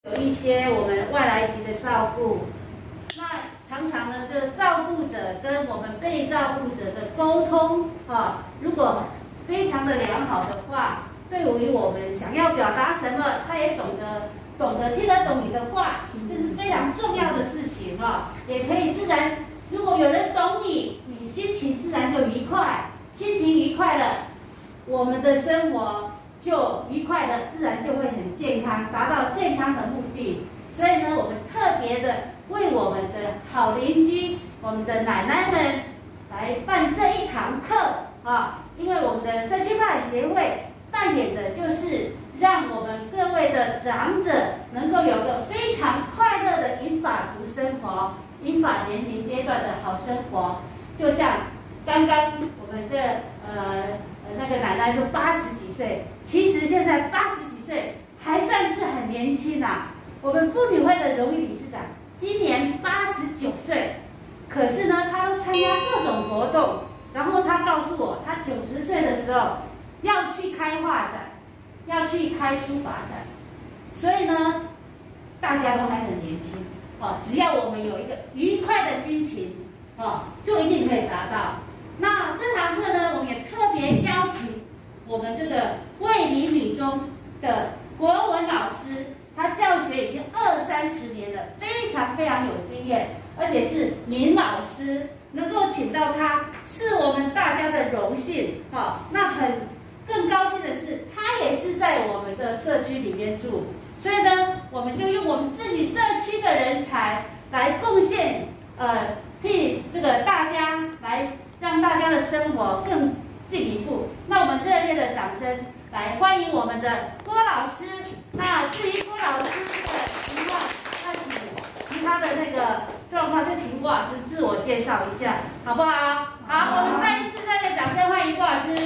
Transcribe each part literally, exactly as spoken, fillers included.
有一些我们外来级的照顾，那常常呢，就是照顾者跟我们被照顾者的沟通啊，如果非常的良好的话，对于我们想要表达什么，他也懂得懂得听得懂你的话，这是非常重要的事情哈、啊，也可以自然，如果有人懂你，你心情自然就愉快，心情愉快了，我们的生活就愉快的，自然就会很健康，达到健康的目的。所以呢，我们特别的为我们的好邻居、我们的奶奶们来办这一堂课啊，因为我们的社区发展协会扮演的就是让我们各位的长者能够有个非常快乐的银发族生活，银发年龄阶段的好生活。就像刚刚我们这呃那个奶奶说八十几岁，其实现在八十几岁还算是很年轻啊。我们妇女会的荣誉理事长今年八十九岁，可是呢，他都参加各种活动。然后他告诉我，他九十岁的时候要去开画展，要去开书法展。所以呢，大家都还很年轻哦，只要我们有一个愉快的心情哦，就一定可以达到。那这堂课呢，我们也特别邀请我们这个卫理女中的国文老师，他教学已经二三十年了，非常非常有经验，而且是名老师，能够请到他是我们大家的荣幸。好、哦，那很更高兴的是，他也是在我们的社区里面住，所以呢，我们就用我们自己社区的人才来贡献，呃，替这个大家来让大家的生活更进一步。那我们热烈的掌声来欢迎我们的郭老师。那至于郭老师的情况，那请其他的那个状况，就请郭老师自我介绍一下，好不好？好，我们再一次热烈掌声欢迎郭老师。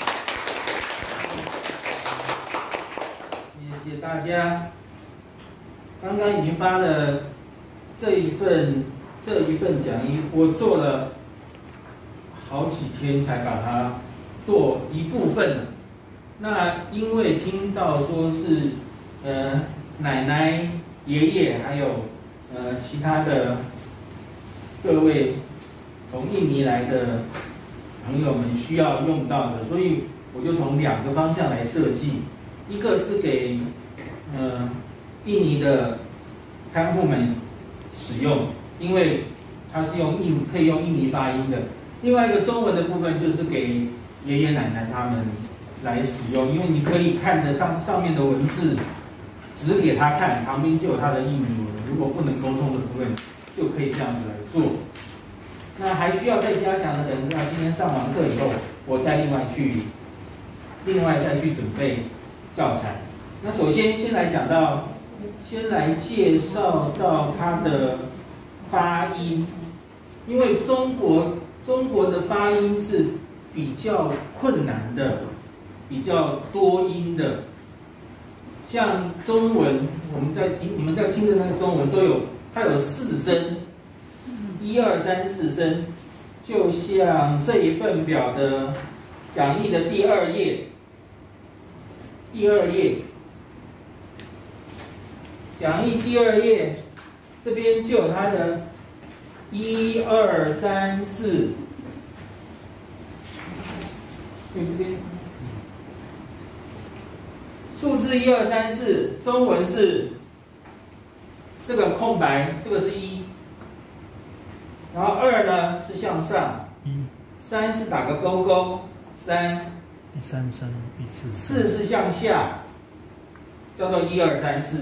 谢谢大家。刚刚已经发了这一份这一份讲义，我做了好几天才把它做一部分了。那因为听到说是呃奶奶、爷爷还有呃其他的各位从印尼来的朋友们需要用到的，所以我就从两个方向来设计，一个是给呃印尼的看护们使用，因为它是用印可以用印尼发音的；另外一个中文的部分就是给爷爷奶奶他们来使用，因为你可以看得上上面的文字，指给他看，旁边就有他的印尼文。如果不能沟通的部分，就可以这样子来做。那还需要再加强的，等到今天上完课以后，我再另外去，另外再去准备教材。那首先先来讲到，先来介绍到它的发音，因为中国中国的发音是比较困难的，比较多音的。像中文，我们在你们在听的那个中文都有，它有四声，一二三四声。就像这一份表的讲义的第二页，第二页，讲义第二页这边就有它的一二三四，对这边。数字一二三四，中文是这个空白，这个是一，然后二呢是向上，一，三是打个勾勾，三， 第三声，第四， 四是向下，叫做一二三四。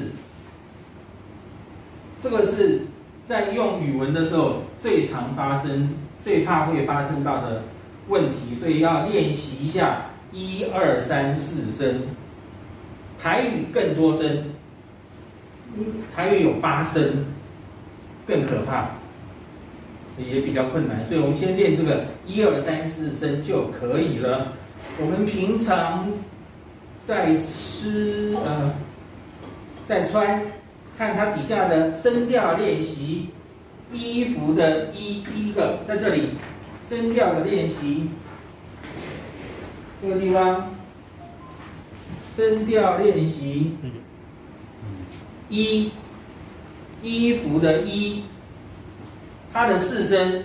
这个是在用语文的时候最常发生、最怕会发生到的问题，所以要练习一下一二三四声。台语更多声，台语有八声，更可怕，也比较困难，所以我们先练这个一二三四声就可以了。我们平常在吃呃，在穿，看它底下的声调练习，衣服的衣第一个在这里，声调的练习，这个地方。声调练习， 衣，衣服的衣，它的四声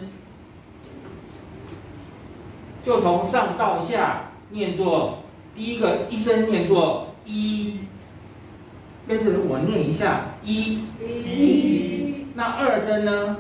就从上到下念作，第一个一声念作衣，跟着我念一下衣。 一， 那二声呢？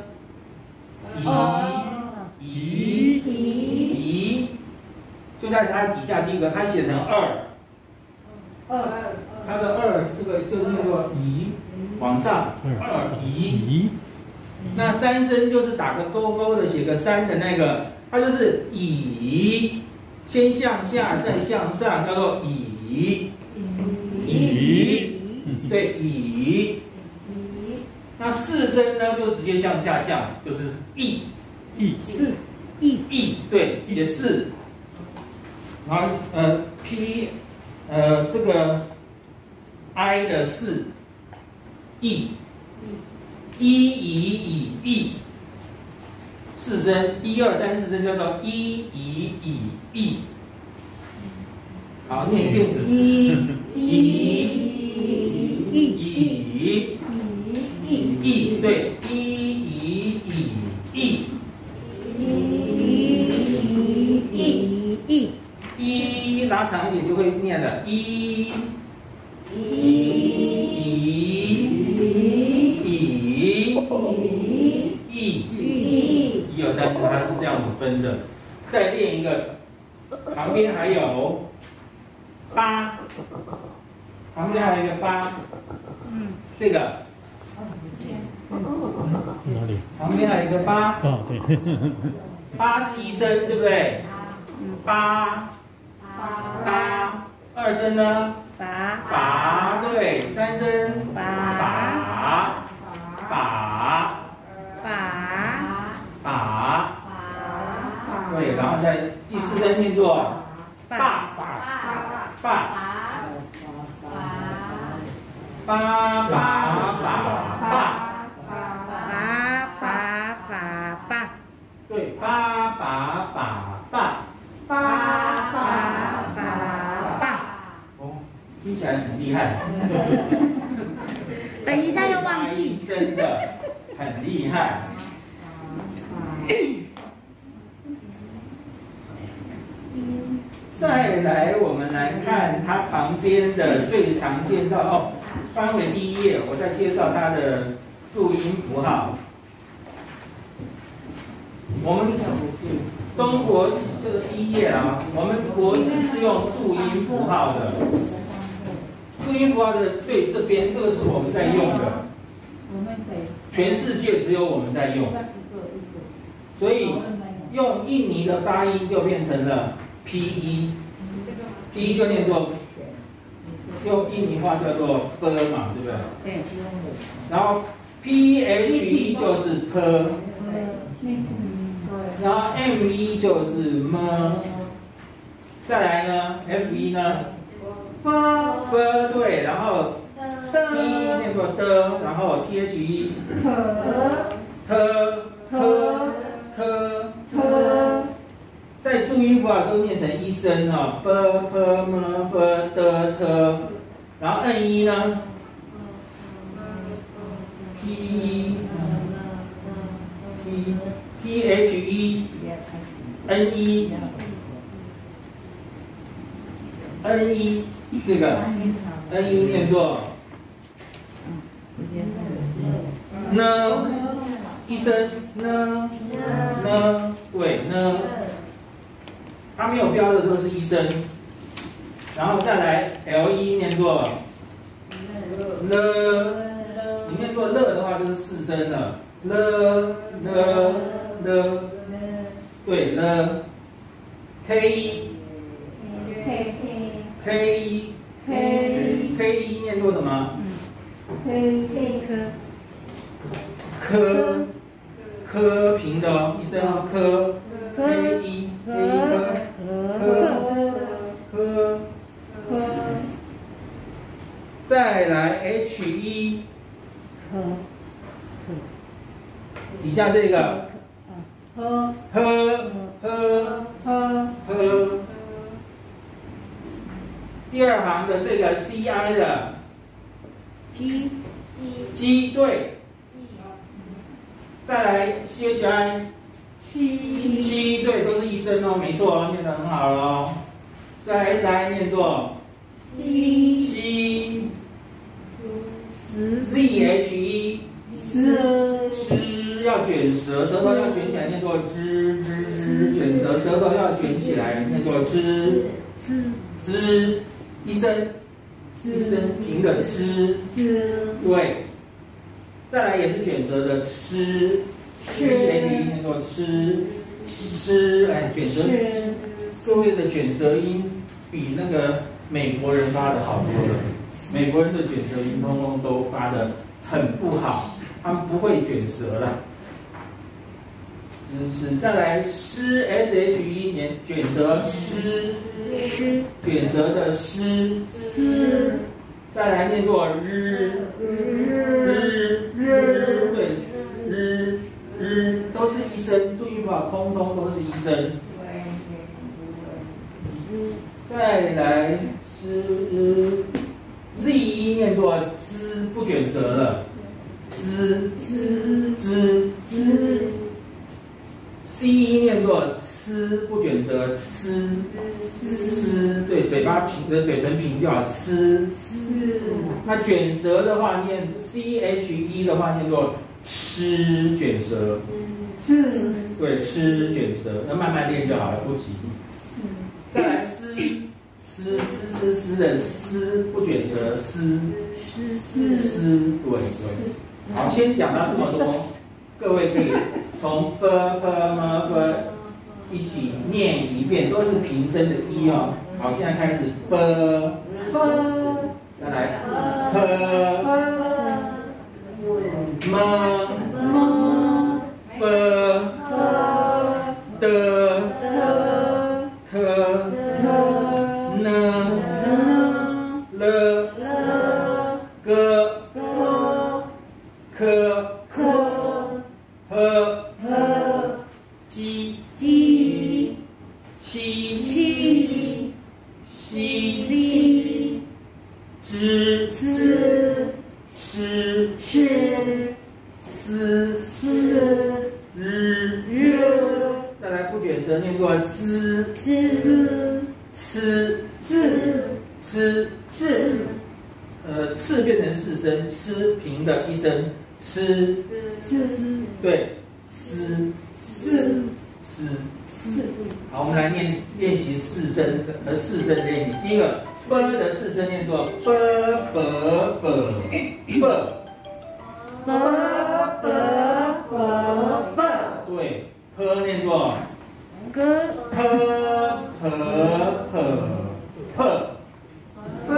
一， 宜宜，就在它底下第一个，它写成二， 二， 它的二这个就念作宜，往上二宜。那三声就是打个勾勾的，写个三的那个，它就是以，先向下再向上，叫做以，以，对以。那四声呢，就直接向下降，就是意， 意四，一， 意，对，写四。然后呃 P， 呃这个 I 的四，意。一以以意，四声，一二三四声叫做一以以意。好，念一遍，一以以以意，对，一以以意，一拉长一点就会念了，一以。意，一二三四，它是这样子分的。再练一个，旁边还有八，旁边还有一个八，嗯，这个， 哪里？ 旁边还有一个八， 哦，对， 八是一声，对不对？八，八，二声呢？ 把， 把，对，三声把， 把，把。把，对，然后在第四声念作爸爸，爸，爸爸爸爸，爸，对，爸爸爸爸，哦，听起来很厉害。 等一下又忘记， 真的很厉害。再来，我们来看它旁边的最常见到哦，翻回第一页，我再介绍它的注音符号。我们中国这个第一页啊，我们国字是用注音符号的。注音符号的最这边，这个是我们在用的，全世界只有我们在用，所以用印尼的发音就变成了 P 一 ，P 一就念作，用印尼话叫做 p 嘛，对不对？对。然后 P H 一就是 p， 然后 M 一就是 m， 再来呢 F 一呢 f， 对，然后 T 念作的，然后 T H 一 t t t， 在注音符号都念成一声啊 ，b p m f d t， 然后 N 一呢 ，T 一 T T H 一 N 一 N 一这个 N 一念作呢，一声呢呢，对呢。它没有标的都是一声，然后再来 L 一念作了，你念作了的话就是四声了，了了了，对了 ，K 一 K 一 K 一念作什么？科科平的哦，一声哦，科 K 一 K 一科科科，再来 H 一，底下这个呵呵呵呵呵，第二行的这个 C I 的 G 鸡对。再来 C H I， 七七对，都是一声哦，没错哦，念得很好哦。再来 S I 念作西西 Z H E 吃要卷舌，舌头要卷起来，念作吱吱，卷舌，舌头要卷起来，念作吱吱，一声一声平的吃，对。再来也是卷舌的吃 ，C H E 念作吃吃，哎，卷舌，各位的卷舌音比那个美国人发的好多了。美国人的卷舌音通通都发的很不好，他们不会卷舌了。支持，再来诗 S H E 念卷舌诗，卷舌的诗，再来念作日日日，对，日日都是一声，注意吧，通通都是一声。再来是 Z 一念作滋，不卷舌了，滋滋滋滋。C 一念作呲，不卷舌，呲呲，对，嘴巴平的嘴唇平就好，呲。那卷舌的话念 C H E 的话念作吃，卷舌，对，吃卷舌，那慢慢练就好了，不急。再来丝丝滋滋丝的丝，不卷舌，丝丝，对对。好，先讲到这么多，各位可以从 b p m f 一起念一遍，都是平声的一哦。好，现在开始 b b， 再来 p m m f d t n l g k h 鸡鸡七七西知知吃吃思思日日，再来不卷舌念作滋滋吃吃吃吃，呃，次变成四声，吃平的一声，吃吃对，思思思思。好，我们来念练习四声和四声练习。第一个 b 的四声念作 b b b b b b b b， 对 ，p 念作 g p p p p p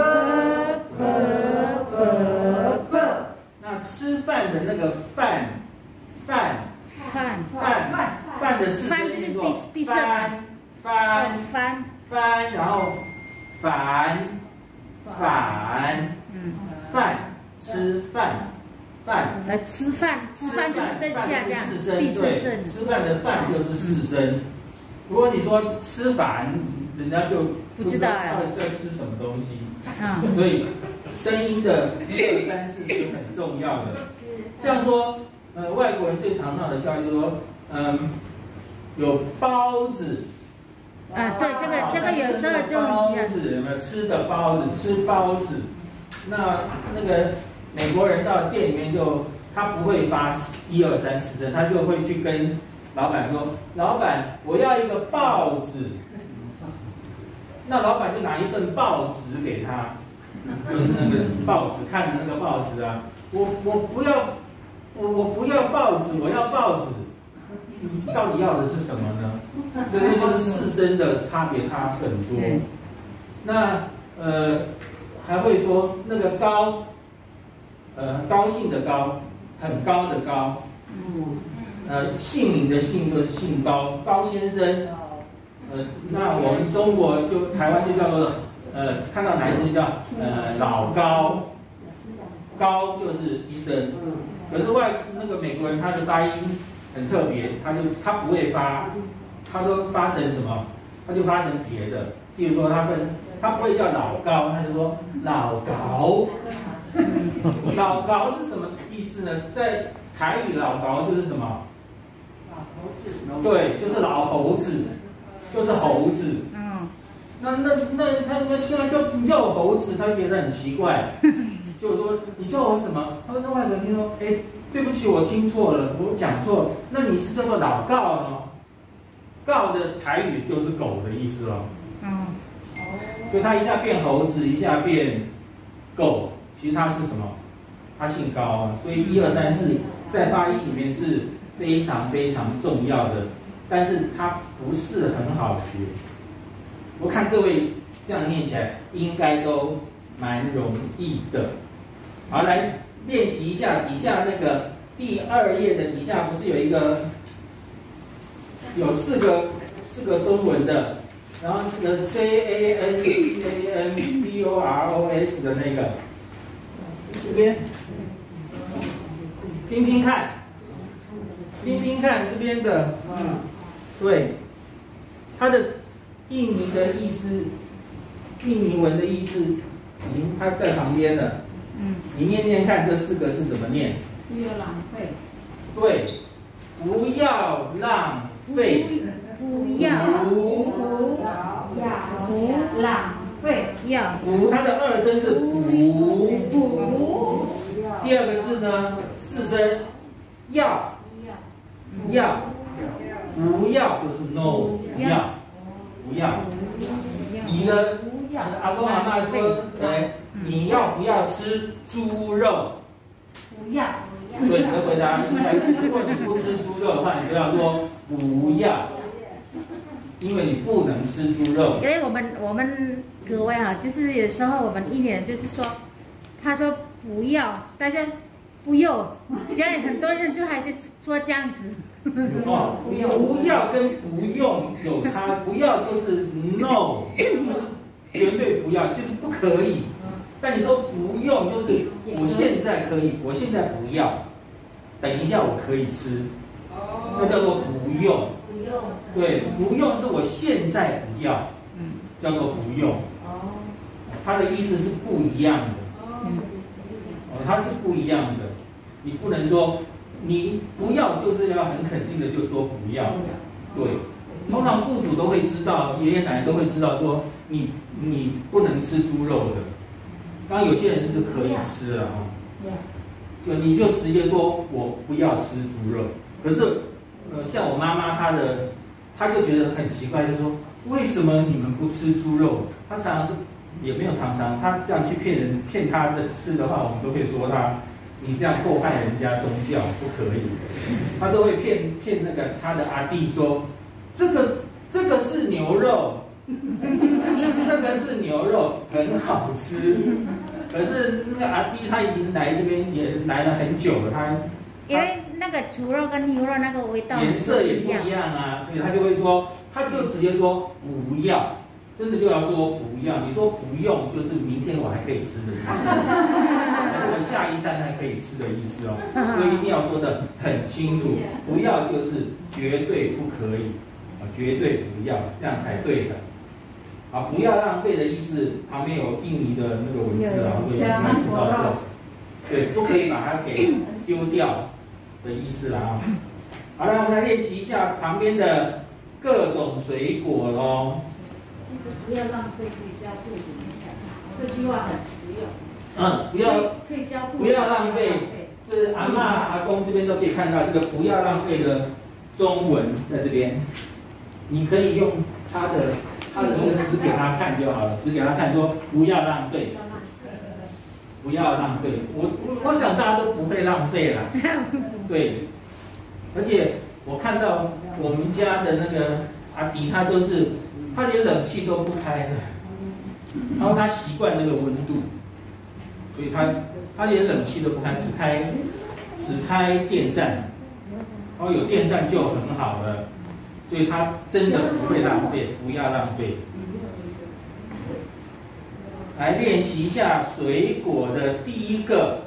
p p。那吃饭的那个饭饭饭饭饭的四声念作翻翻翻翻，然后反反饭吃饭饭来吃饭，吃饭就是在下这样，第四声。 吃饭的饭就是四声。如果你说吃饭，人家就不知道到底是在吃什么东西。 啊， 所以声音的一二三四是很重要的。像说，呃，外国人最常闹的笑话就是说，嗯，有包子。 啊，对，这个这个有时候就包子有没有吃的包子？吃包子，那那个美国人到店里面就他不会发一二三四声，他就会去跟老板说：“老板，我要一个报纸。”那老板就拿一份报纸给他，就是那个报纸，看着那个报纸啊，我我不要，我我不要报纸，我要报纸。你到底要的是什么呢？这个就是四声的差别差很多。那呃还会说那个高，呃高兴的高，很高的高，呃姓名的姓就是姓高，高先生。呃那我们中国就台湾就叫做呃看到哪一声叫呃老高，高就是一声，可是外那个美国人他的发音很特别，他就他不会发，他都发成什么？他就发成别的。例如说，他分他不会叫老高，他就说老高。老高是什么意思呢，在台语老高就是什么？ 老猴子。 对，就是老猴子，就是猴子。 嗯， 那那那他那听到叫你叫我猴子，他觉得很奇怪，就是说你叫我什么？他说那外国人听说，哎，对不起，我听错了，我讲错了。那你是叫做老告呢？告的台语就是狗的意思哦。 嗯， 所以他一下变猴子，一下变狗，其实他是什么？他姓高啊。所以一二三四在发音里面是非常非常重要的，但是它不是很好学。我看各位这样念起来应该都蛮容易的。好，来练习一下底下那个第二页的底下不是有一个有四个四个中文的，然后这个 J A N G A N B O R O S 的那个，这边拼拼看，拼拼看这边的，嗯，对，它的印尼的意思，印尼文的意思，嗯，它在旁边了， 嗯， 你念念看这四个字怎么念？ 不要浪费。 对，不要浪费。 不要不不浪费。 要不，它的二声是不。 不第二个字呢，四声要要不要就是 no 不要不要。你的阿公阿嬤说，哎，你要不要吃猪肉？ 不要。 对，你的回答应该是，如果你不吃猪肉的话，你就要说不要，因为你不能吃猪肉。 因为我们我们各位啊，就是有时候我们一年就是说，他说不要，大家不用，这样很多人就还是说这样子。 哦，不要跟不用有差，不要就是 no， 就是绝对不要，就是不可以。但你说不用，就是我现在可以，我现在不要，等一下我可以吃，那叫做不用。 不用。 对，不用是我现在不要，叫做不用。 哦。 它的意思是不一样的。 哦。 哦，它是不一样的。你不能说你不要，就是要很肯定的就说不要。对，通常雇主都会知道，爷爷奶奶都会知道说你你不能吃猪肉的。当然有些人是可以吃了哈，就你就直接说我不要吃猪肉。可是，呃，像我妈妈她的，她就觉得很奇怪，就说为什么你们不吃猪肉？她常常也没有常常，她这样去骗人骗她的吃的话，我们都会说她你这样破坏人家宗教不可以。她都会骗骗那个她的阿弟说这个这个是牛肉。这个是牛肉，很好吃。可是那个阿弟他已经来这边也来了很久了，他因为那个猪肉跟牛肉那个味道颜色也不一样啊，所以他就会说，他就直接说不要，真的就要说不要。你说不用，就是明天我还可以吃的意思，还是我下一餐还可以吃的意思哦。所以一定要说的很清楚，不要就是绝对不可以，啊，绝对不要，这样才对的。啊，不要浪费的意思，旁边有印尼的那个文字啊，所以应该知道这，对，不可以把它给丢掉的意思啦啊。好了，我们来练习一下旁边的各种水果喽。 就是不要浪费，可以教父母一下，这句话很实用。 嗯，不要可以教父母。 不要浪费，就是阿嬤阿公这边都可以看到这个不要浪费的中文在这边，你可以用它的。他的那个词给他看就好了，只给他看说不要浪费，不要浪费。我我我想大家都不会浪费啦，对。而且我看到我们家的那个阿迪，他都是他连冷气都不开的，然后他习惯那个温度，所以他他连冷气都不开，只开只开电扇，然后有电扇就很好了。所以它真的不会浪费，不要浪费。来练习一下水果的第一个，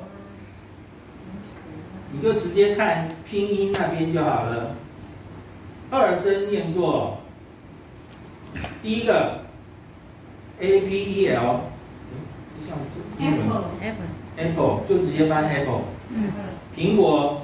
你就直接看拼音那边就好了。二声念作第一个 A P E L， 像英文 apple apple 就直接翻 apple。 嗯。 苹果，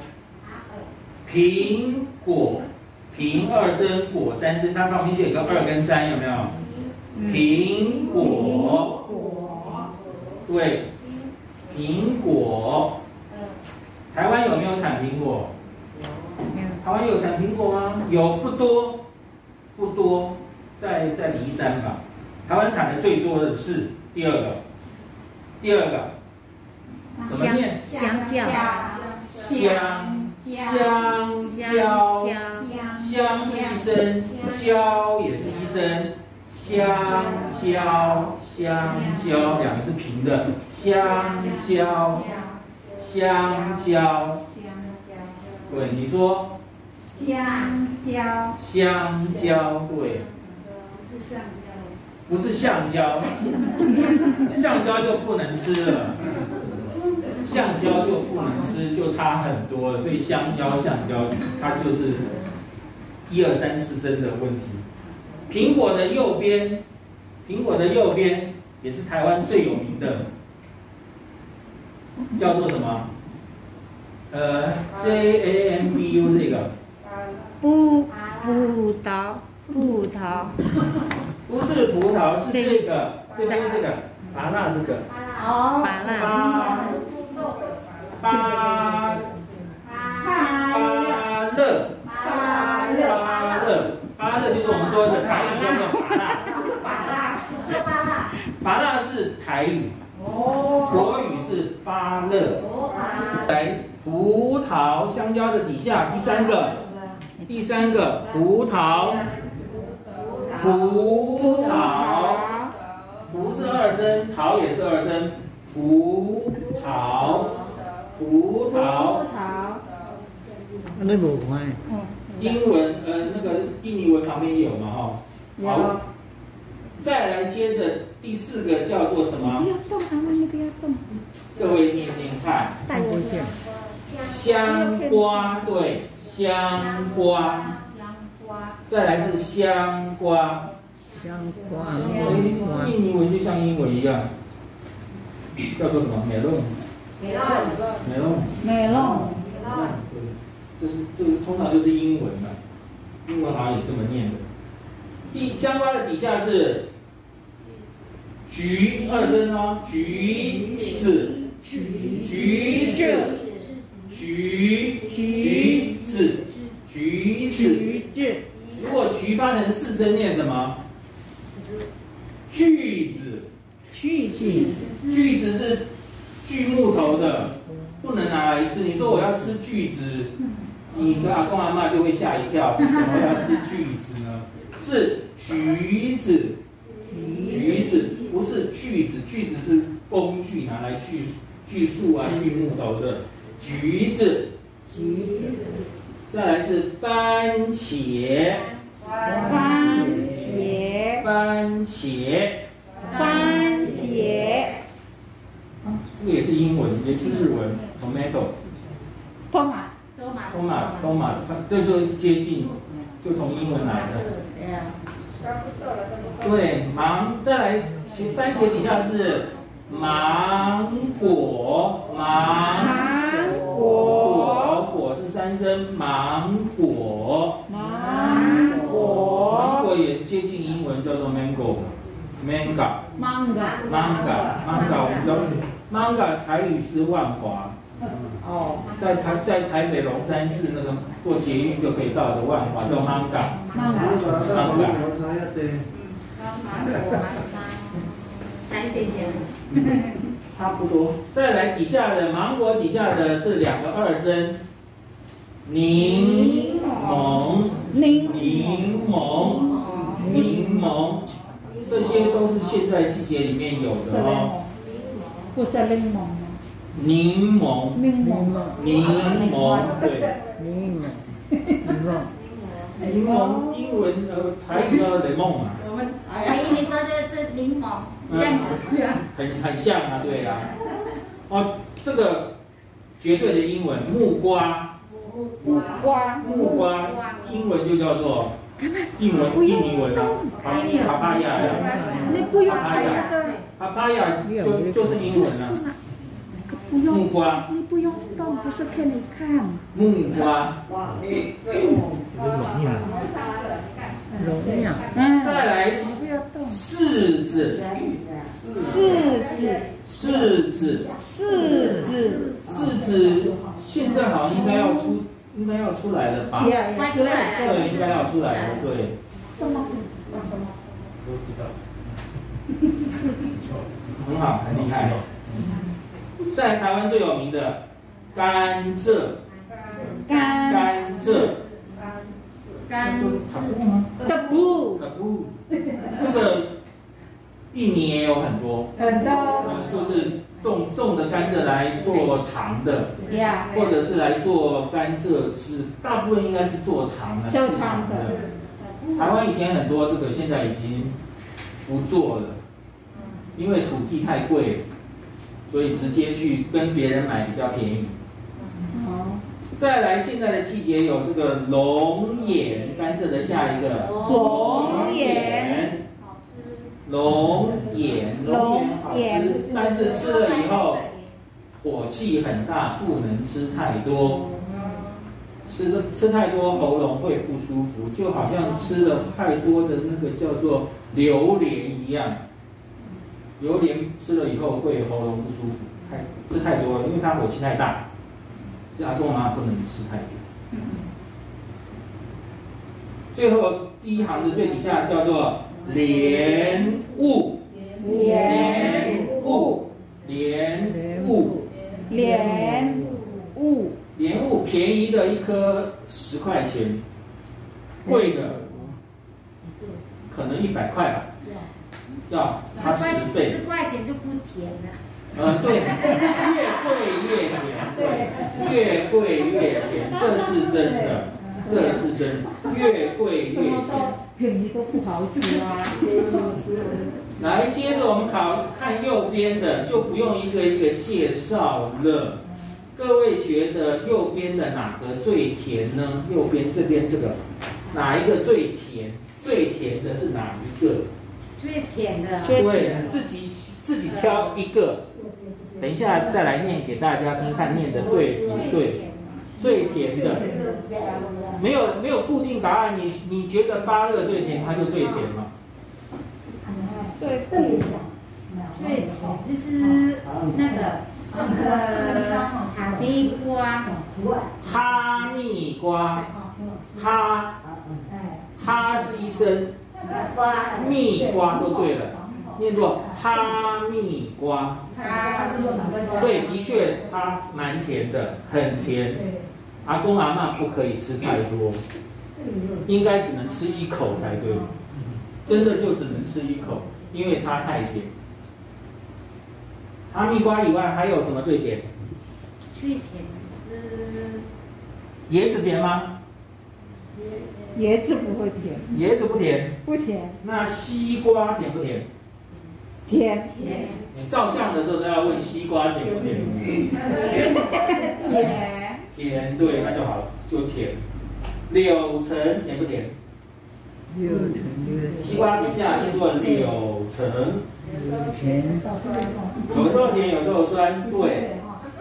苹果，苹二声，果三声，它旁边就有一个二跟三，有没有？苹果，对，苹果。台湾有没有产苹果？台湾有产苹果吗？有，不多，不多，在在梨山吧。台湾产的最多的是第二个，第二个怎么念？ 香蕉， 香香蕉，香是一声，蕉也是一声，香蕉香蕉两个是平的，香蕉香蕉，对，你说香蕉， 香蕉，对。不是橡胶，橡胶就不能吃了，橡胶就不能吃，就差很多了。所以香蕉、橡胶，它就是一二三四声的问题。苹果的右边，苹果的右边也是台湾最有名的，叫做什么？呃 ，J A M B U 这个。 葡葡萄，葡萄。 不是葡萄，是这个，这边这个，芭乐这个， 哦， 芭乐， 芭芭芭乐，芭乐，芭乐就是我们说的台语叫做芭乐， 是芭乐，是芭乐， 芭乐是台语，国语是芭乐。来，葡萄、香蕉的底下第三个，第三个葡萄。葡萄，葡是二声，桃也是二声，葡萄，葡萄。 那无看。 英文呃那个印尼文旁边也有嘛哈。好。再来接着第四个叫做什么？ 不要动，阿妈你不要动。 各位念念看。 带我去。 香瓜，对，香瓜。再来是香瓜， 香瓜， 印尼文就像英文一样，叫做什么？美弄， 美弄， 美弄， 美弄， 对，就是这个通常就是英文嘛，英文好像也这么念的。第香瓜的底下是橘二声哦，橘子，橘子，橘橘子，橘子。如果橘发成四声念什么？锯子， 锯子， 锯子是锯木头的，不能拿来吃。你说我要吃锯子，你的阿公阿嬷就会吓一跳，怎么要吃锯子呢？是橘子，橘子不是锯子，锯子是工具，拿来锯锯树啊、锯木头的。橘子，橘子。再来是番茄， 番茄， 番茄， 番茄， 啊，这个也是英文，也是日文 ，tomato， 托马， 多马， 多马，多马，这就接近，就从英文来的。对，芒，再来，番茄底下是芒果，芒果，果是三声，芒果， 芒果， 芒果也接近英文，叫做 mango，manga，manga，manga，manga，我们知道 manga 台语是万华。哦，在台在台北龙山寺那个坐捷运就可以到的万华叫 manga，manga，manga， 差一点点， 差不多。再来底下的芒果底下的是两个二声，柠檬，柠檬，柠檬，这些都是现在季节里面有的哦。 不是柠檬。 柠檬， 柠檬， 柠檬，对， 柠檬，柠檬， 柠檬，英文呃台语叫 lemon 嘛。 我们阿姨你说这是柠檬，这样子， 很很像啊，对啊。哦，这个绝对的英文木瓜， 木瓜， 木瓜，英文就叫做英文印尼文啊，帕帕亚呀， 你不用帕帕亚，帕帕亚就就是英文啊。 不用， 木瓜， 你不用动，不是给你看。 木瓜。 龙呀，龙呀， 嗯， 再来不要动。 柿子， 柿子， 柿子， 柿子， 柿子，现在好像应该要出，应该要出来了吧？ 快出来了。 对，应该要出来了，对。 什么？ 都知道。很好，很厉害。在台湾最有名的甘蔗， 甘甘蔗， 甘卡布吗？ 的不卡布，这个印尼也有很多， 很多呃，就是种种的甘蔗来做糖的， 呀， 或者是来做甘蔗汁，大部分应该是做糖的， 做制糖的的。台湾以前很多这个，现在已经不做了，因为土地太贵了，所以直接去跟别人买比较便宜。 哦， 再来，现在的季节有这个龙眼，甘蔗的下一个龙眼， 好吃。 龙眼，龙眼好龙眼吃，但是吃了以后火气很大，不能吃太多。吃的吃太多喉咙会不舒服，就好像吃了太多的那个叫做榴莲一样。榴莲吃了以后会喉咙不舒服，太吃太多了，因为它火气太大。所以阿公阿嬤不能吃太多。最后第一行的最底下叫做莲雾， 莲雾， 莲雾， 莲雾， 莲雾便宜的一颗十块钱，贵的可能一百块吧，要差十倍。 十块钱就不甜了。 呃，对，越贵越甜，对，越贵越甜，这是真的，这是真的，越贵越什么甜。 都便宜都不好吃啊。 来，接着我们考看右边的，就不用一个一个介绍了。各位觉得右边的哪个最甜呢？右边这边这个，哪一个最甜？最甜的是哪一个？ 最甜的。 对，自己自己挑一个。等一下再来念给大家听，看念的对不对？最甜的，没有没有固定答案。你你觉得芭乐最甜，它就最甜吗？ 最对最甜就是那个那个哈密瓜， 哈密瓜，哈哈是一声，蜜瓜都对了，念作哈密瓜。对，的确它蛮甜的，很甜。阿公阿嬤不可以吃太多，应该只能吃一口才对。真的就只能吃一口，因为它太甜。哈密瓜以外还有什么最甜？ 最甜是椰子甜吗？ 椰子不会甜， 椰子不甜。 不甜， 那西瓜甜不甜？ 甜甜你照相的时候都要问西瓜甜不甜？ 甜， 甜，对，那就好了，就甜。柳橙甜不甜？ 六乘六， 西瓜底下念作柳橙， 六乘， 有时候甜，有时候酸，对。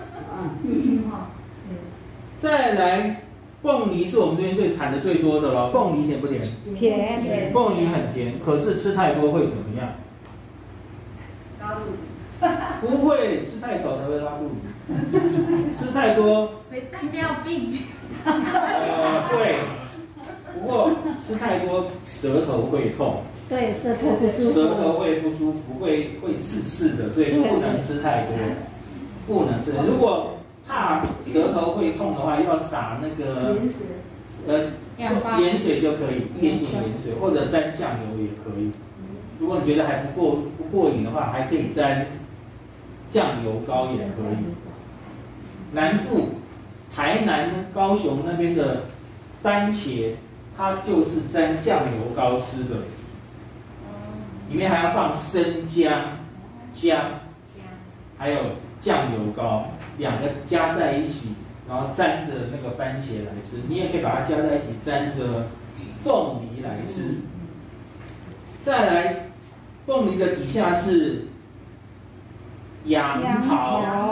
再来，凤梨是我们这边最产的最多的了。凤梨甜不甜？ 甜， 凤梨很甜，可是吃太多会怎么样？ 高度， 不会，吃太少才会拉肚子。吃太多， 会糖尿病。 呃，会。不过吃太多，舌头会痛， 对，舌头不舒服， 舌头会不舒服，会会刺刺的，所以不能吃太多，不能吃。如果怕舌头会痛的话，要撒那个呃盐水就可以，一点点盐水，或者沾酱油也可以。如果你觉得还不过不过瘾的话，还可以沾酱油膏也可以。南部台南、高雄那边的番茄，它就是沾酱油膏吃的，里面还要放生姜、姜，还有酱油膏，两个加在一起，然后沾着那个番茄来吃。你也可以把它加在一起，沾着凤梨来吃。再来，凤梨的底下是杨桃，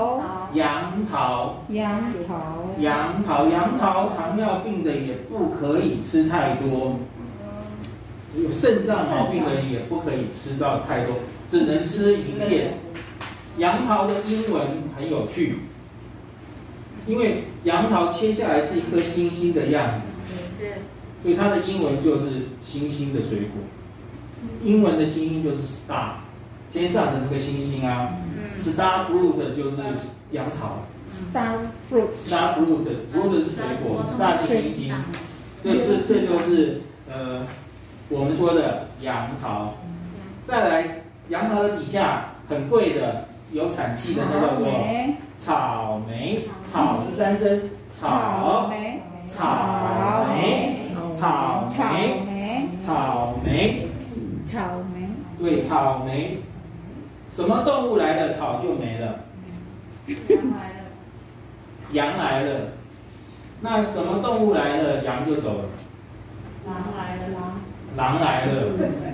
杨桃， 杨桃， 杨桃，杨桃，糖尿病的也不可以吃太多，有肾脏毛病的也不可以吃到太多，只能吃一片。杨桃的英文很有趣，因为杨桃切下来是一颗星星的样子， 对， 所以它的英文就是星星的水果。英文的星星就是 star， 天上的那个星星啊。star fruit 就是杨桃。 star fruit， star fruit，fruit 是水果 ，star 是星星。这这这就是呃我们说的杨桃。再来，杨桃的底下很贵的。有产气的那叫做草莓，草是三声，草莓，草莓，草莓，草莓， 草莓， 对，草莓。什么动物来了，草就没了。 羊来了， 羊来了。那什么动物来了，羊就走了。 狼来了，狼， 狼来了。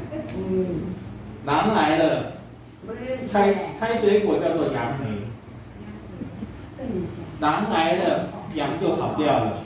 狼来了。猜猜水果叫做杨梅，狼来了，羊就跑掉了。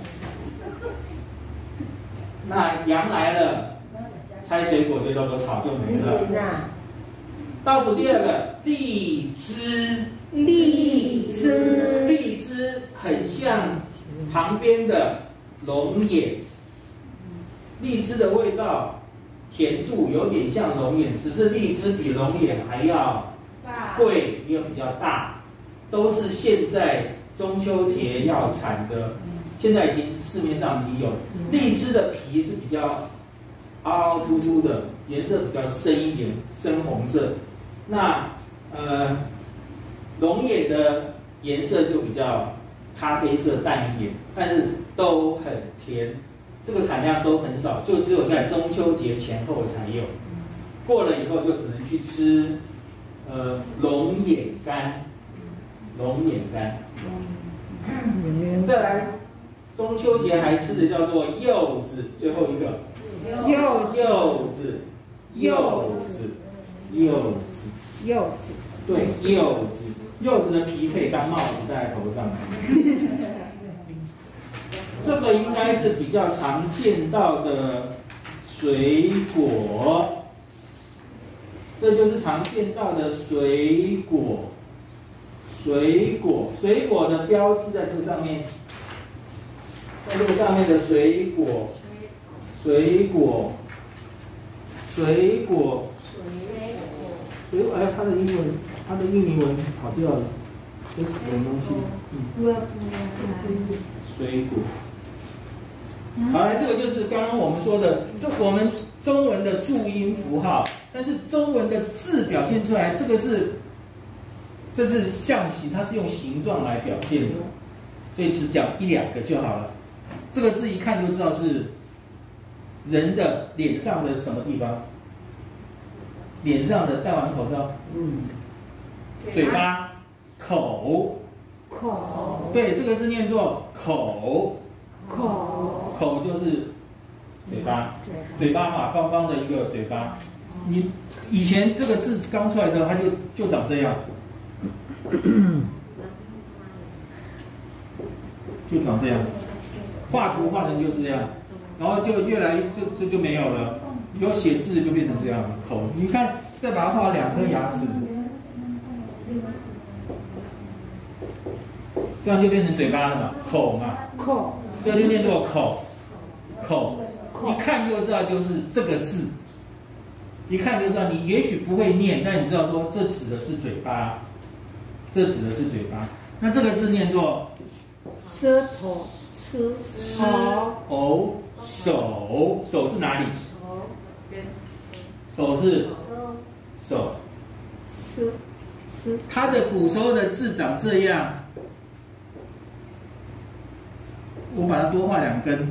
那羊来了，猜水果就叫做草就没了。倒数第二个，荔枝， 荔枝， 荔枝很像旁边的龙眼，荔枝的味道。甜度有点像龙眼，只是荔枝比龙眼还要贵，也比较大，都是现在中秋节要产的，现在已经市面上已有。荔枝的皮是比较凹凹凸凸的，颜色比较深一点，深红色。那呃，龙眼的颜色就比较咖啡色淡一点，但是都很甜。这个产量都很少，就只有在中秋节前后才有。过了以后就只能去吃，呃，龙眼干，龙眼干。再来，中秋节还吃的叫做柚子，最后一个。 柚柚子，柚子，柚子， 柚子。 对，柚子，柚子的皮可以当帽子戴在头上。这个应该是比较常见到的水果，这就是常见到的水果。水果，水果的标志在这个上面，在这个上面的水果，水果，水果，水果，哎，它的英文，它的印尼文跑掉了，这是什么东西？嗯，水果。好，来，这个就是刚刚我们说的，这我们中文的注音符号，但是中文的字表现出来，这个是，这是象形，它是用形状来表现的，所以只讲一两个就好了。这个字一看就知道是人的脸上的什么地方，脸上的戴完口罩，嗯，嘴巴，口， 口， 对，这个字念作口。 口， 口就是嘴巴，嘴巴嘛，方方的一个嘴巴。你以前这个字刚出来的时候，它就就长这样，就长这样。画图画成就是这样，然后就越来就就就没有了，有写字就变成这样了。口，你看，再把它画两颗牙齿，这样就变成嘴巴了嘛，口嘛， 口。 这就念作口，口，一看就知道就是这个字，一看就知道。你也许不会念，但你知道说这指的是嘴巴，这指的是嘴巴。那这个字念作舌头，舌， 舌头，手，手是哪里？手是手， 舌，舌。 它的古时候的字长这样。我把它多画两根，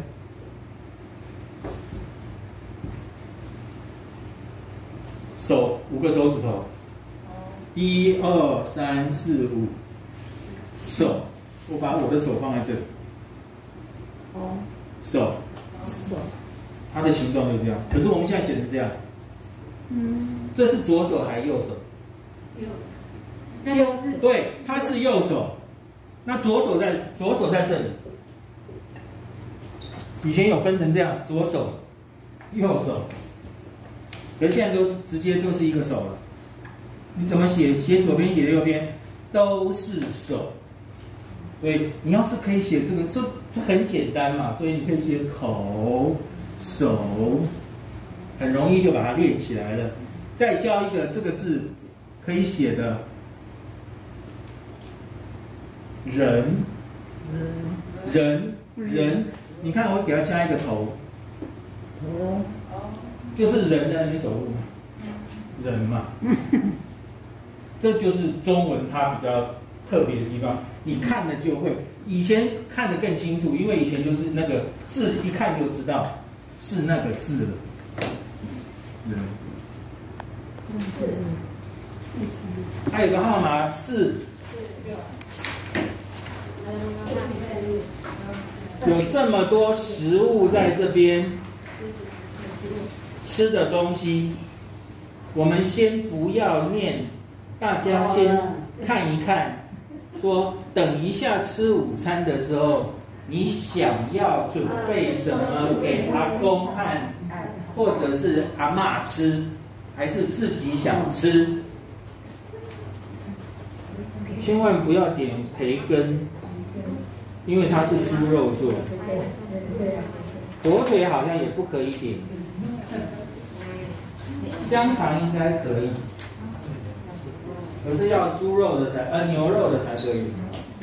手五个手指头，一二三四五，手，我把我的手放在这里， 哦， 手， 手， 它的形状就这样。可是我们现在写成这样，嗯，这是左手还是右手？ 右，那又是对，它是右手， 那左手在左手在这里，以前有分成这样，左手、右手，可是现在都直接就是一个手了。你怎么写？写左边，写右边，都是手。所以你要是可以写这个，这这很简单嘛，所以你可以写口、手，很容易就把它练起来了。再教一个这个字可以写的人，人人，你看我给它加一个头， 头就是人在那边走路嘛，人嘛，这就是中文它比较特别的地方，你看了就会，以前看得更清楚，因为以前就是那个字一看就知道是那个字了，人。还有一个号码四，有这么多食物在这边，吃的东西，我们先不要念，大家先看一看，说等一下吃午餐的时候，你想要准备什么给阿公和或者是阿嬷吃，还是自己想吃？千万不要点培根，因为它是猪肉做的。火腿好像也不可以点，香肠应该可以，可是要猪肉的才，呃牛肉的才可以。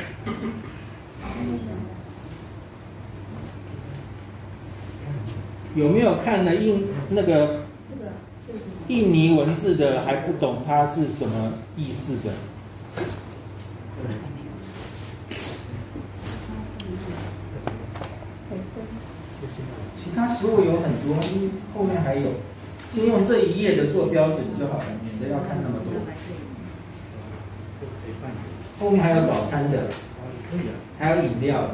有没有看了印那个印尼文字的还不懂它是什么意思的？其他食物有很多，后面还有，先用这一页的做标准就好了，免得要看那么多。后面还有早餐的，还有饮料的。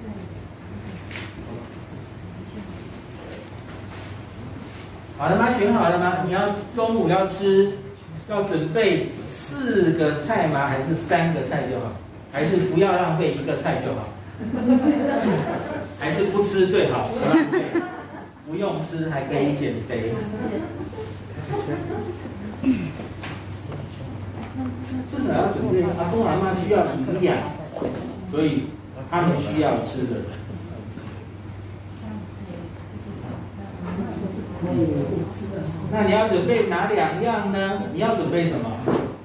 好了吗？选好了吗？你要中午要吃，要准备四个菜吗？还是三个菜就好？还是不要浪费一个菜就好？还是不吃最好，不浪费，不用吃还可以减肥。至少要准备，阿公阿嬷需要营养，所以他们需要吃的。那你要准备哪两样呢？你要准备什么？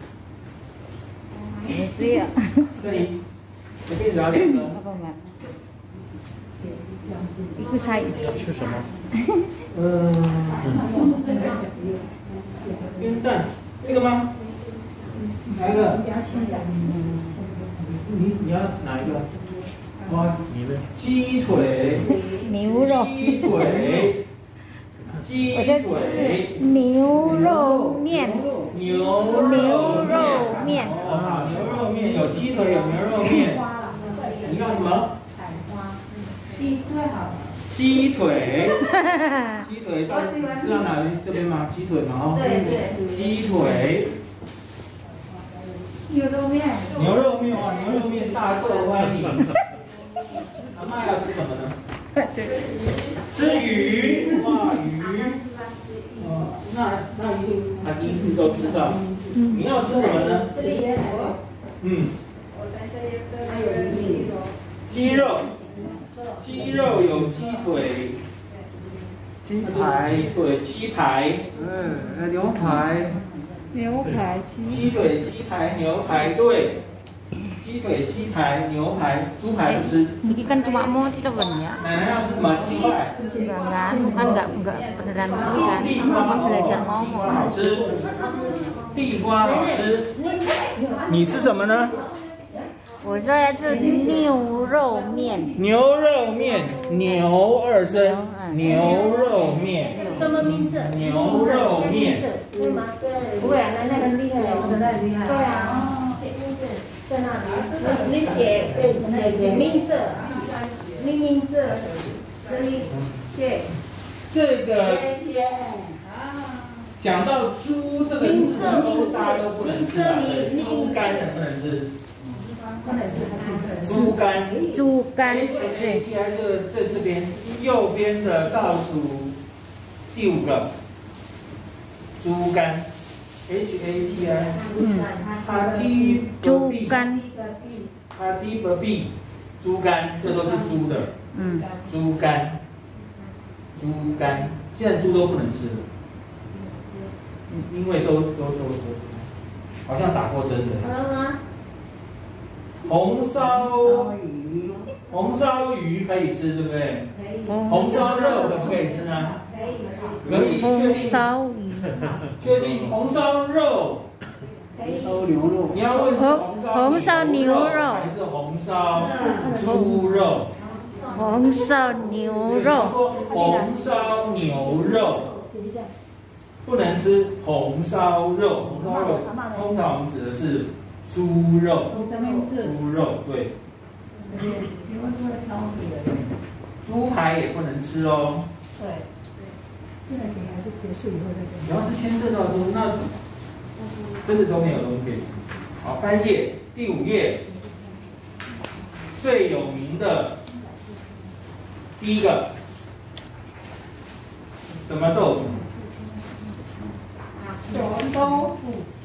没事啊。 这里，我给你找两个。 Ikut saya。 吃什么？嗯，煎蛋，这个吗？哪一个？你你要哪一个？哦，你的鸡腿。 牛肉。 鸡腿。鸡腿。 牛肉面。 牛肉面。 啊，牛肉面有鸡腿有牛肉面。你要什么？ 鸡最好。 鸡腿。鸡腿到知道哪里？这边吗？鸡腿嘛，哦。 对对。 鸡腿。 牛肉面。 牛肉面哇，牛肉面大受欢迎。阿嬷要吃什么呢？吃鱼，哇鱼。哦，那那一定阿姨你都知道。你要吃什么呢？嗯。鸡肉。鸡肉有鸡腿。 鸡排。 鸡腿、鸡排。 嗯，牛排。 牛排鸡腿、鸡排、牛排，对。鸡腿、鸡排、牛排，猪排不吃。 Ini kan cuma motor ya. 奶奶要吃什么？鸡块。 Enggak kan? Kan enggak enggak beneran kan? 地瓜 Mama 好， belajar 地瓜 ngomong. 好吃。地瓜好吃。你吃什么呢？ 我说要吃牛肉面。 牛肉面，牛二声，牛肉面。 什么名字？ 牛肉面。 对吗？不会啊，那那个厉害，我的太厉害。对啊，写名字在那里，你写名字，你名字，这里对。 这个讲到猪这个字，以后大家都不能吃了。猪肝能不能吃？ 猪肝。 猪肝， H A 对， T I 这这这边右边的倒数第五个，猪肝 H A T I， 嗯， Hati 猪 babi 肝， Hati babi 猪肝，这都是猪的， 嗯， 猪肝，猪肝，现在猪都不能吃了，因为都都都都，好像打过针的。 好了吗？ 红烧鱼， 红烧鱼可以吃，对不对？ 可以， 红烧肉可不可以吃呢？ 可以， 可以，确红定？ 烧鱼， 确定红烧肉？ 可以， 烧牛肉你，要问是红烧红烧牛肉还是红烧猪肉？ 红烧牛他肉， 说红烧牛肉不能吃红烧肉，红烧肉通常我们指的是猪肉，猪肉对。猪排也不能吃哦。 对， 现在给还是结束以后再你要是牵涉到猪，那真的都没有东西可以吃。好，翻页第五页，最有名的第一个什么豆腐？ 豆腐，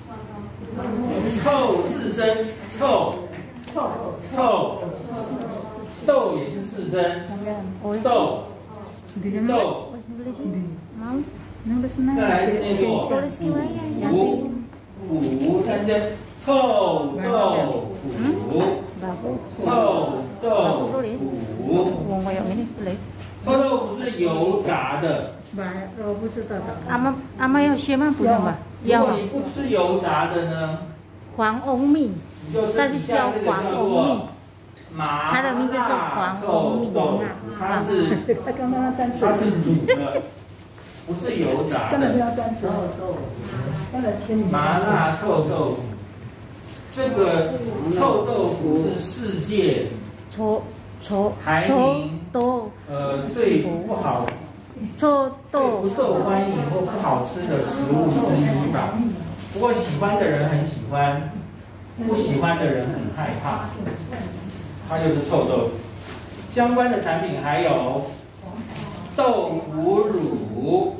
臭四声，臭臭， 臭，豆也是四声，豆豆。 mau nulis na 再来是那个 tulis kiwaya 腐腐三声，臭豆腐， bagus 臭豆腐， wong koyo ngene tulis 臭豆腐是油炸的。 吧，我不知道的。 ama ama要学吗？不用吧？ 如要啊果你不吃油炸的呢， 黄翁蜜， 你就吃底下这个叫做麻它的名字是辣黄臭翁蜜豆腐，它是他刚刚那单它是煮的，不是油炸根本是的。 要单纯。当然签名。 麻辣臭豆腐，这个臭豆腐是世界臭臭排臭名豆呃最不好、 臭最豆不受欢迎或不好吃的食物之一吧。不过喜欢的人很喜欢，不喜欢的人很害怕。它就是臭豆腐。相关的产品还有豆腐乳、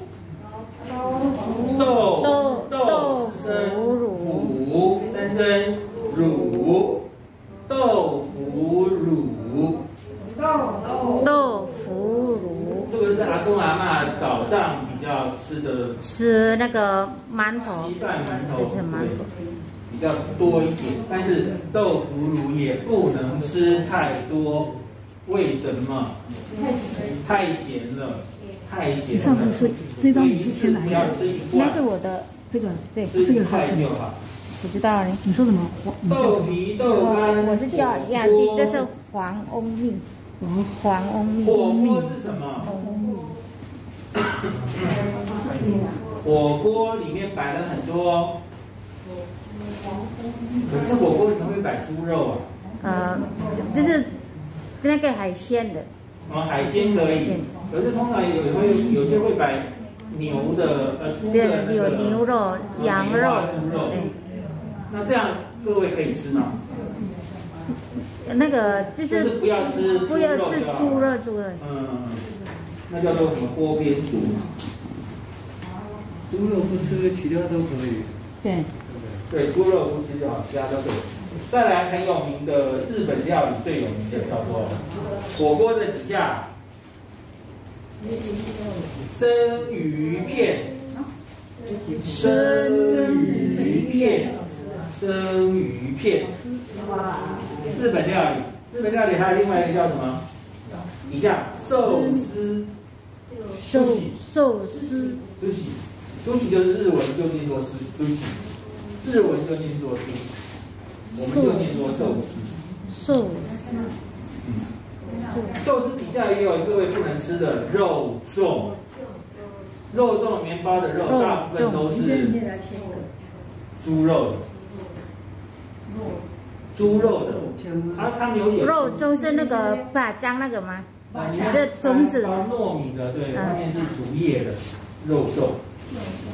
豆豆豆四声腐三声乳豆腐乳。 豆腐乳， 这个是阿公阿嬷早上比较吃的吃那个馒头稀，饭馒头， 就是馒头对，比较多一点。但是豆腐乳也不能吃太多，为什么？太咸了，太咸了。 上次是这张你是签哪一所以一次只要个？ 吃一那罐， 是我的， 这个对， 吃一这个块就好。 不知道嘞。 你说什么？我你豆皮、豆干， 我是叫亚火弟， 锅这是黄翁蜜，黄翁蜜， 火锅是什么？火锅里面摆了很多，可是火锅里面会摆猪肉啊。 呃，就是那个海鲜的， 哦，海鲜可以，可是通常有会有些会摆牛的呃猪对的，那有个牛肉、羊肉梅花猪肉。 对， 那这样各位可以吃吗？ 那个就就是是不要吃不要吃就好猪肉，猪肉， 嗯，那叫做什么锅边素？ 猪肉不吃，其他都可以。 对， 对，猪肉不吃就好，其他都可以。再来很有名的日本料理，最有名的叫做火锅的底下生鱼片，生鱼片，生鱼片。日本料理，日本料理还有另外一个叫什么？底下寿司， 寿 sushi 寿司， 寿喜，寿喜就是日文就念作寿寿喜，日文就念作寿喜，我们就念作寿司。 寿司， 寿司底下也有各位不能吃的肉粽，肉粽里面包的肉大部分都你先你是先来签一个。 猪肉的，猪肉的，它它没有写肉粽是那个巴酱那个吗？ 啊，里面是种子包糯米的，对， 嗯外面是竹叶的肉粽。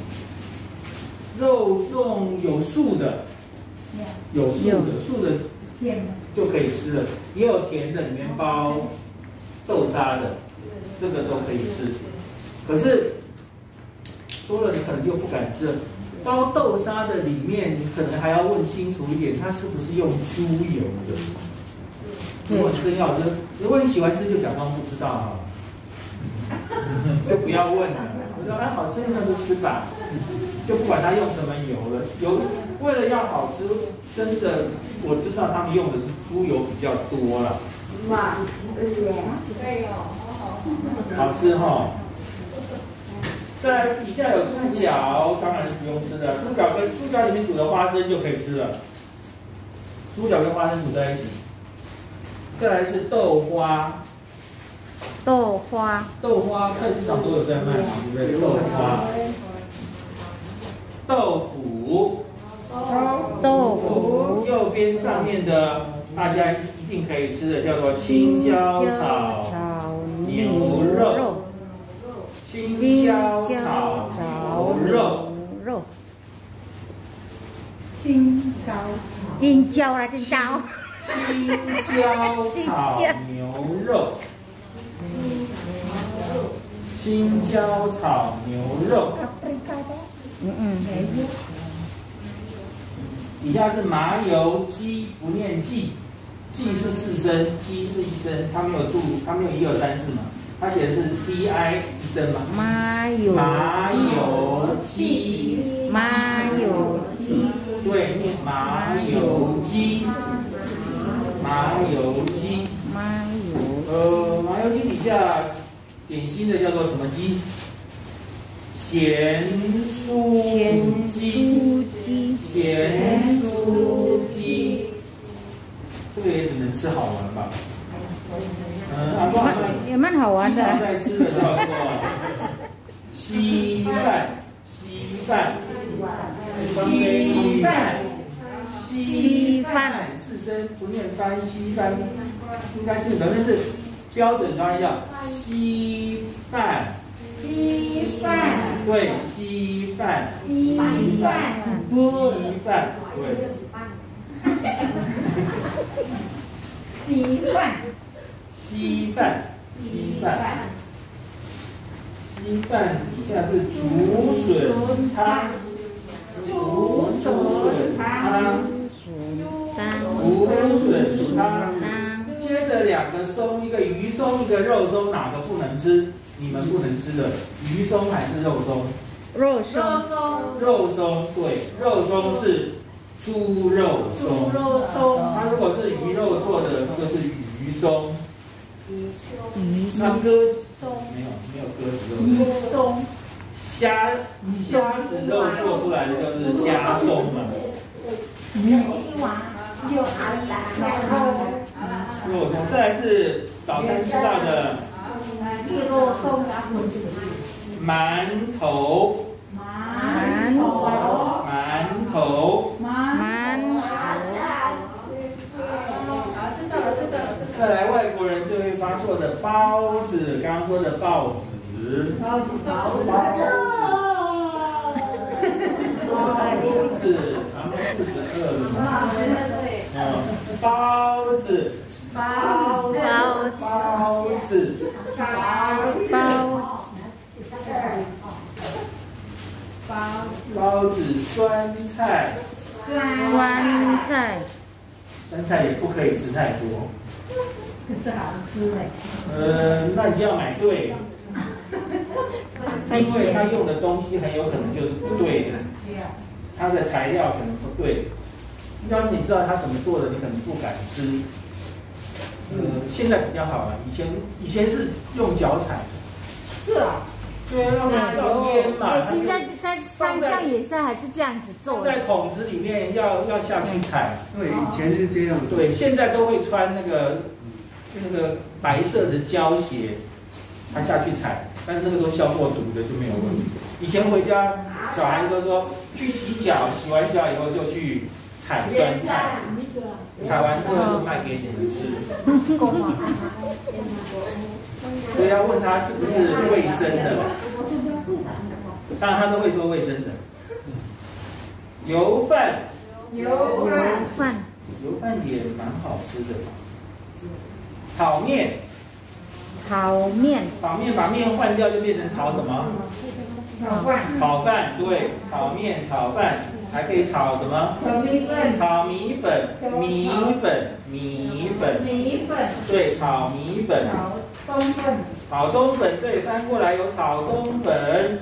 肉粽有素的，有素的，素的甜的， 就可以吃了。也有甜的，里面包豆沙的，这个都可以吃。可是说了，你可能又不敢吃了。包豆沙的里面，你可能还要问清楚一点，它是不是用猪油的？如果你真要吃，如果你喜欢吃，就假装不知道哈，就不要问了。我说哎，好吃那就吃吧，就不管它用什么油了。油为了要好吃，真的我知道他们用的是猪油比较多了。 哇， 对哦， 好吃哈。再来，底下有猪脚，当然是不用吃的。猪脚跟猪脚里面煮的花生就可以吃了。猪脚跟花生煮在一起。再来是豆花， 豆花， 豆花菜市场都有在卖，对不对？豆花，豆腐， 豆腐， 右边上面的大家一定可以吃的叫做青椒炒牛肉。青椒炒牛肉， 肉， 金烧金椒啦，金椒， 青椒炒牛肉，青椒炒牛肉， 嗯嗯， 底下是麻油鸡，不念鸡，鸡是四声，鸡是一声，它没有注，它没有一二三四嘛。他写的是 C I 一声嘛？ 麻油麻油鸡， 麻油鸡， 对，念麻油鸡，麻油鸡， 麻油， 呃，麻油鸡底下点心的叫做什么鸡？咸酥鸡， 鸡， 咸酥鸡，这个也只能吃好玩吧。嗯，阿公阿妈也蛮好玩的。 经常在吃的叫做稀饭，稀饭，稀饭，稀饭，四声不念翻，稀饭，应该是，反正是标准发音叫稀饭， 稀饭， 对，稀饭，稀稀饭， 饭， 稀饭，对。 稀饭， 稀饭，稀饭，稀饭底下是竹笋汤，竹笋汤，竹笋汤。接着两个松，一个鱼松，一个肉松，哪个不能吃？你们不能吃的，鱼松还是肉松？ 肉松， 肉松，对，肉松是猪肉松。 猪肉松， 它如果是鱼肉做的，那个是鱼松。 鱼那松， 鸽没有没有鸽子肉。 鱼松， 虾虾子肉做出来的就是虾松嘛。 一碗就阿姨然后肉松，再来是早餐吃到的肉松， 馒头， 馒头， 馒头。 馒头， 再来外国人最会发错的包子，刚刚说的报纸。 包子，包子， 包子，然后肚子饿了嘛？嗯，包子， 包子， 包子， 包包子，酸菜， 酸菜， 酸菜也不可以吃太多。 可是好吃哎。 呃，那你就要买对， 太因为它咸， 用的东西很有可能就是不对的，它的材料可能不对。要是你知道它怎么做的，你可能不敢吃。呃，现在比较好了，以前以前是用脚踩， 是啊， 对，要要腌嘛， 也现在在山上也是还是这样子做的。 放在桶子里面要要下去踩。 对，以前是这样。 对，现在都会穿那个那个白色的胶鞋，他下去踩，但是那个都消过毒的就没有问题。以前回家，小孩子都说去洗脚，洗完脚以后就去采酸菜，采完之后就卖给你们吃。所以要问他是不是卫生的，当然他都会说卫生的。油饭， 油饭， 饭， 油饭也蛮好吃的。炒面， 炒面， 炒面把面换掉就变成炒什么？ 炒饭， 炒饭，对，炒面、炒饭，还可以炒什么？ 炒米粉， 炒米粉，米粉，米粉， 米粉， 对，炒米粉。 炒冬粉， 炒冬粉，对，翻过来有炒冬粉，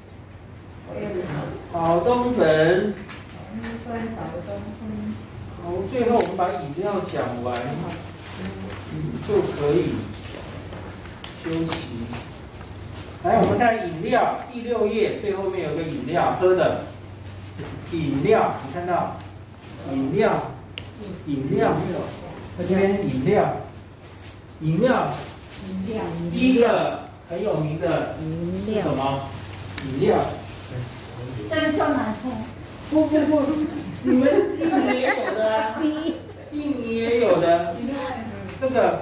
炒冬粉。 米粉，炒冬粉。 好，最后我们把饮料讲完，就可以休息。来，我们看饮料，第六页最后面有个饮料喝的，饮料，你看到饮料，饮料，这边饮料，饮料， 饮料， 第一个很有名的是什么？饮料， 真正难喝。不不不， 你们印尼也有的啊，印尼也有的，这个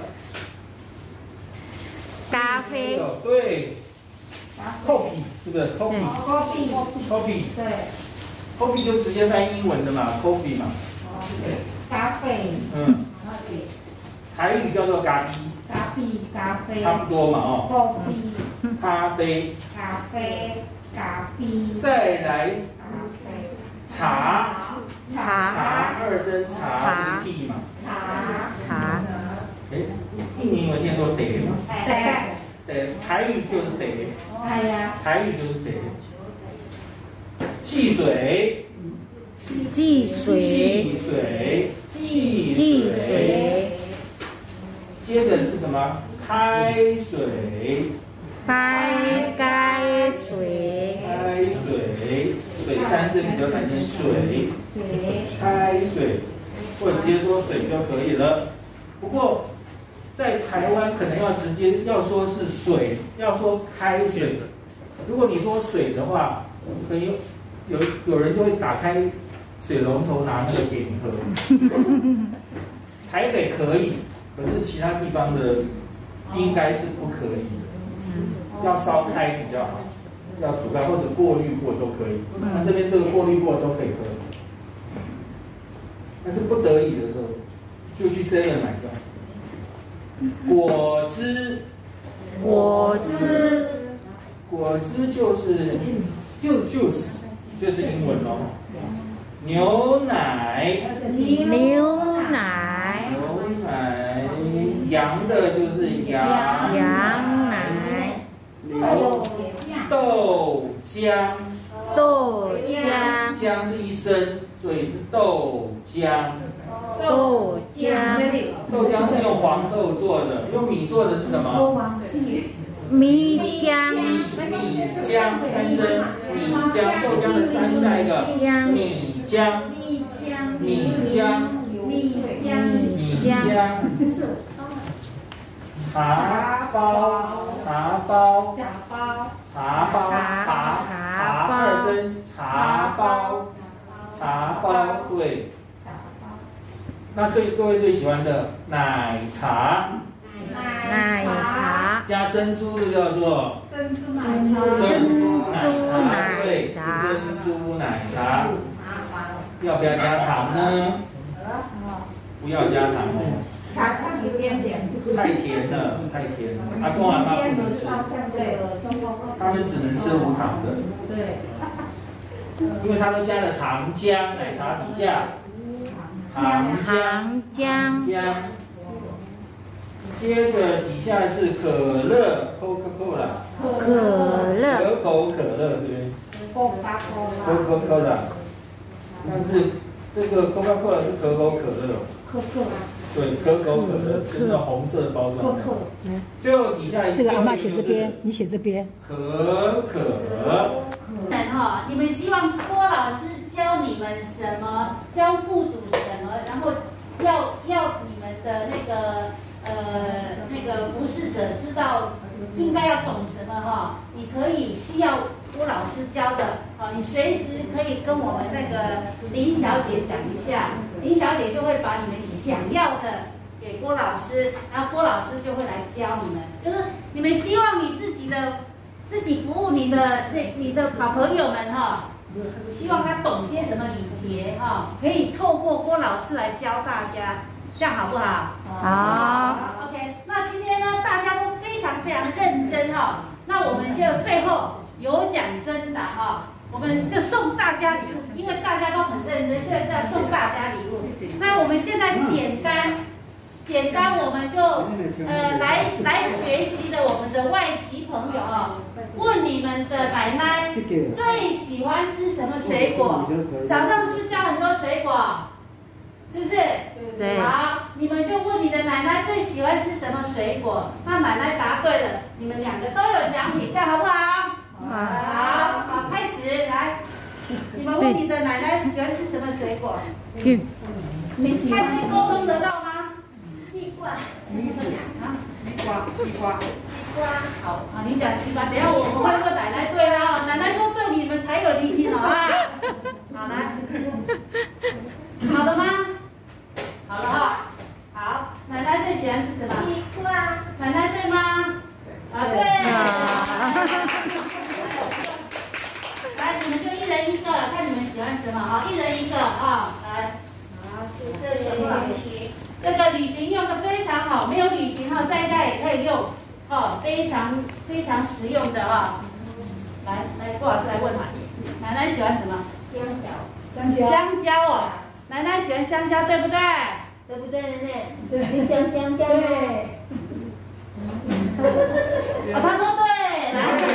咖啡， 有对 ，coffee 是不是 coffee coffee coffee 对， coffee 就直接翻英文的嘛 ，coffee 嘛， 咖啡， 嗯，台语叫做咖啡， 咖啡咖啡， 差不多嘛哦， coffee 咖啡， 咖啡咖啡， 再来咖啡茶， 茶茶二声茶无地嘛， 茶茶， 哎，印尼有念作得嘛， 对， 得台语就是得， 係啊， 台语就是得，汽水。 汽水， 汽水， 汽水， 接着是什么？开水， 开开水， 开水，水三字你就改成水， 水开水，或者直接说水就可以了。不过在台湾可能要直接要说是水，要说开水。如果你说水的话，可能有有人就会打开水龙头拿那个给你喝。台北可以，可是其他地方的应该是不可以的，要烧开比较好，要煮开或者过滤过都可以。那这边这个过滤过都可以喝，但是不得已的时候就去 seven 买就好。果汁， 果汁， 果汁就是就 juice， 就是英文哦。牛奶， 牛奶， 牛奶，羊的就是羊， 羊奶， 还有豆浆， 豆浆， 浆是一声，所以是豆浆。 豆浆， 豆浆是用黄豆做的，用米做的是什么？ 忘记米浆， 米浆三声，米浆豆浆的三下一个浆， 米浆， 米浆米浆， 米浆米浆，茶包，茶包， 茶包茶包，茶茶二声，茶包，茶包对。那最各位最喜欢的奶茶， 奶茶， 加珍珠的叫做珍珠奶茶， 珍珠奶茶， 奶对， 茶珍珠奶茶。要不要加糖呢？不要加糖哦， 加上一点点， 太甜了，太甜了。阿公阿妈不能吃， 对， 他们只能吃无糖的， 对， 因为他都加了糖浆，奶茶底下糖浆。 糖浆， 浆，接着底下是可乐 ，Coca-Cola， 可乐， 可口可乐，对不对？Coca-Cola，但是这个 Coca-Cola 是可口可乐， 可可对，可口可乐，是那红色包装的。最后底下这个阿嬷写这边，你写这边。 可可。 们哈，你们希望郭老师教你们什么？教雇主什么？然后要要你们的那个呃那个服侍者知道应该要懂什么哈？你可以需要郭老师教的，好，你随时可以跟我们那个林小姐讲一下，林小姐就会把你们想要的给郭老师，然后郭老师就会来教你们，就是你们希望你自己的。自己服务你的那你的好朋友们哈， 希望他懂些什么礼节哈，可以透过郭老师来教大家，这样好不好？ 好。 OK， 那今天呢，大家都非常非常认真哈，那我们就最后有奖征答哈，我们就送大家礼物，因为大家都很认真，现在送大家礼物。那我们现在简单。 简单，我们就呃来来学习的我们的外籍朋友啊、哦，问你们的奶奶最喜欢吃什么水果？早上是不是教很多水果？是不是？ 对。 好，你们就问你的奶奶最喜欢吃什么水果？那奶奶答对了，你们两个都有奖品，这样好不好？好，好，开始来。你们问你的奶奶喜欢吃什么水果？ 嗯。 你看可以沟通得到吗？ 西瓜， 橘子啊，西瓜，西瓜， 西瓜， 好啊，你讲西瓜，等一下我们会问奶奶对啦，奶奶说对，你们才有礼品哦啊。好来，好了吗？好了哈，好，奶奶最喜欢吃什么？ 西瓜， 奶奶对吗？啊对。来，你们就一人一个，看你们喜欢什么啊，一人一个啊，来。好，这里。 这个旅行用的非常好，没有旅行哈，在家也可以用，哦，非常非常实用的哈。来来，郭老师来问嘛，奶奶喜欢什么？ 香蕉， 香蕉， 香蕉哦，奶奶喜欢香蕉，对不对？ 对不对，奶奶？对，你喜欢香蕉吗？ 对。 哦，他说对，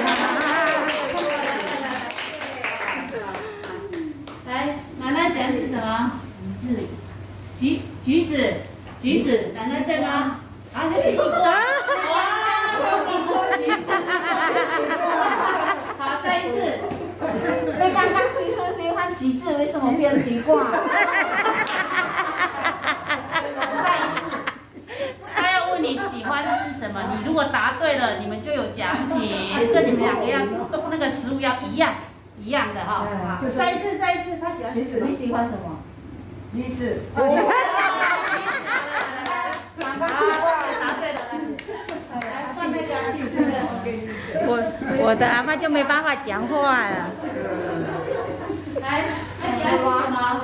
来，来，奶奶喜欢吃什么？橘橘橘子。 橘子，奶奶对吗？啊，这西瓜，哇，橘子，好，再一次。 那刚刚谁说喜欢橘子，为什么变西瓜？ 再一次，他要问你喜欢吃什么，你如果答对了，你们就有奖品，所以你们两个要那个食物要一样一样的哈。好，再一次，再一次，他喜欢吃什么？ 你喜欢什么？ 橘子。 好，答对了，来换那个第四个。 我我的阿嬷就没办法讲话了。 来，他喜欢吃什么？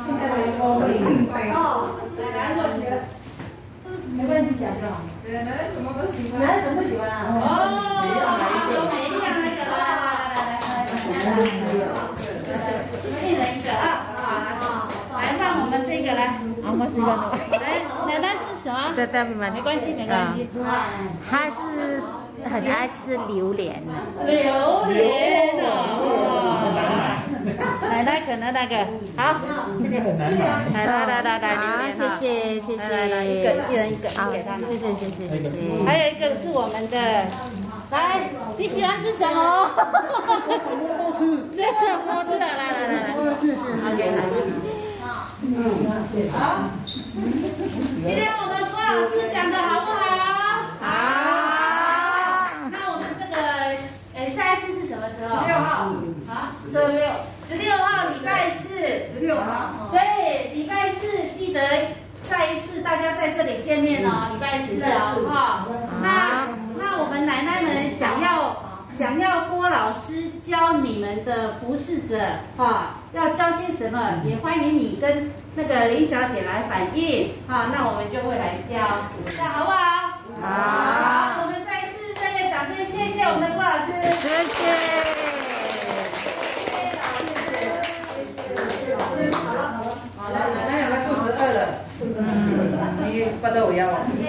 哦，来来，过去。 没关系，讲就好。 奶奶什么都喜欢。 奶奶什么都喜欢啊？ 哦，每一样那个来来来来来，一人一个啊。来换我们这个来。 阿嬷是个。 来，奶奶是什么？ 对对，没没关系，没关系。 他是很爱吃榴莲的。 榴莲哦。奶奶可能那个好， 这个很难买。 来来来来， 好，谢谢谢谢。 来来一个一人一个， 好， 给他们。 谢谢谢谢谢谢。 还有一个是我们的，来，你喜欢吃什么？ 什么都吃。 这什么吃的？来来来来， 谢谢谢谢。 好，今天我们郭老师讲的好不好？ 好。 那我们这个，呃，下一次是什么时候？ 六号。 啊，十六，十六号礼拜四， 十六号。 所以礼拜四记得再一次大家在这里见面哦，礼拜四哦，哈。那那我们奶奶们想要。想要郭老师教你们的服侍者啊，要教些什么，也欢迎你跟那个林小姐来反映啊，那我们就会来教，这样好不好？好，我们再一次热烈掌声，谢谢我们的郭老师， 谢谢。 好了，奶奶有个肚子饿了，嗯，你不都要？